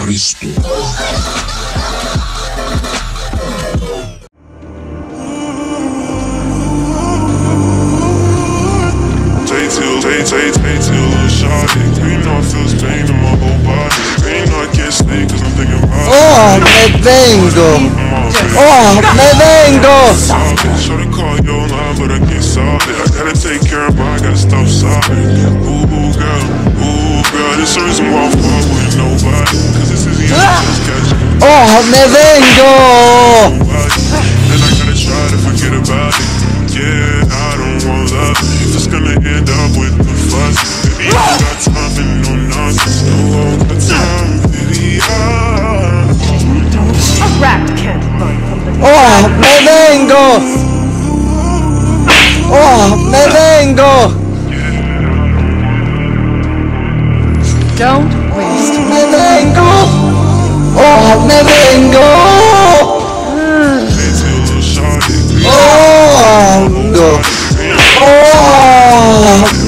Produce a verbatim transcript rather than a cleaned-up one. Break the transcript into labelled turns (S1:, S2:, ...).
S1: Cristo.
S2: Take, take, take till a shot. You know I feel pain in my whole body. You know I can't sleep cause I'm thinking about it.
S3: Oh, me vengo. Oh, me vengo.
S2: Shorty call your line but I can't solve it. I gotta take care of mine, I gotta stop sobbing. Ooh, ooh, girl, ooh, girl. This the reason why I'm fuck with nobody. Cause this is easy just catching.
S3: Oh, me vengo.
S2: And I gotta try to forget about it. Yeah, I don't want love. It's gonna end up with the fuss. Baby, I don't got time for no nonsense. No longer time, baby.
S4: A rat can't run from the
S3: Oh, me vengo. Oh, me vengo.
S4: Don't waste.
S3: Me vengo. Oh, me vengo. Oh, go. Oh.